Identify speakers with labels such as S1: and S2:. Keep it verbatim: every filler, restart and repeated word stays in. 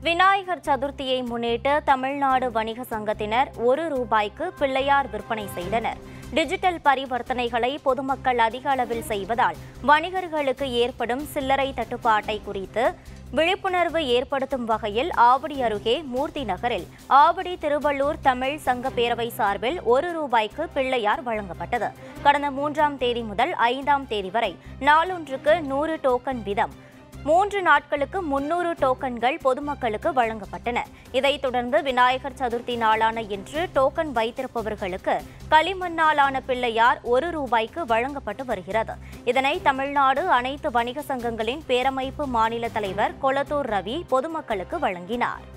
S1: விநாயகர் சதுர்த்தியை முன்னிட்டு தமிழ்நாடு வணிக சங்கத்தினர் ஒரு ரூபாய்க்கு பிள்ளையார் விற்பனை செய்தனர். டிஜிட்டல் பரிவர்த்தனைகளை பொதுமக்கள் அதிக அளவில் செய்வதால் வணிகர்களுக்கு ஏற்படும் சில்லறை தட்டுப்பாட்டை குறித்து விழிப்புணர்வு ஏற்படுத்தும் வகையில் ஆவடி அருகே மூர்த்தி நகரில் ஆவடி திருவள்ளூர் தமிழ் சங்க பேரவை சார்பில் ஒரு ரூபாய்க்கு பிள்ளையார் வழங்கப்பட்டது. கடந்த மூன்றாம் தேதி முதல் ஐந்தாம் தேதி வரை நாளொன்றுக்கு நூறு டோக்கன் வீதம் மூன்று நாட்களுக்கு முன்னூறு டோக்கன்கள் பொதுமக்களுக்கு வழங்கப்பட்டன. இதைத் தொடர்ந்து விநாயகர் சதுர்த்தி நாளான இன்று டோக்கன் வைத்திருப்பவர்களுக்கு களிமண்ணாலான பிள்ளையார் ஒரு ரூபாய்க்கு வழங்கப்பட்டு வருகிறது. இதனை தமிழ்நாடு அனைத்து வணிக சங்கங்களின் பேரமைப்பு மாநில தலைவர் கொளத்தூர் ரவி பொதுமக்களுக்கு வழங்கினார்.